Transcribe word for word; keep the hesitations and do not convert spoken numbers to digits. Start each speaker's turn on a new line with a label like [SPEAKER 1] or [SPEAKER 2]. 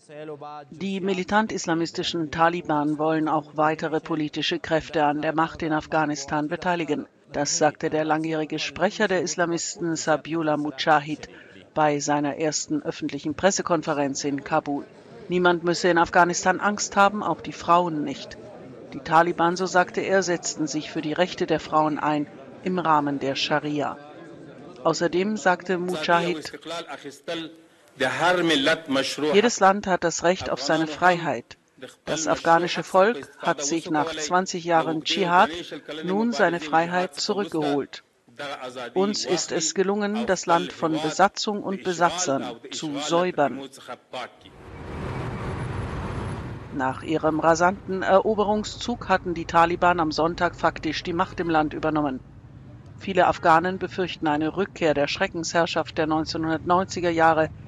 [SPEAKER 1] Die militant-islamistischen Taliban wollen auch weitere politische Kräfte an der Macht in Afghanistan beteiligen. Das sagte der langjährige Sprecher der Islamisten Zabiullah Mujahid bei seiner ersten öffentlichen Pressekonferenz in Kabul. Niemand müsse in Afghanistan Angst haben, auch die Frauen nicht. Die Taliban, so sagte er, setzten sich für die Rechte der Frauen ein im Rahmen der Scharia. Außerdem sagte Mujahid, jedes Land hat das Recht auf seine Freiheit. Das afghanische Volk hat sich nach zwanzig Jahren Dschihad nun seine Freiheit zurückgeholt. Uns ist es gelungen, das Land von Besatzung und Besatzern zu säubern. Nach ihrem rasanten Eroberungszug hatten die Taliban am Sonntag faktisch die Macht im Land übernommen. Viele Afghanen befürchten eine Rückkehr der Schreckensherrschaft der neunzehnhundertneunziger Jahre,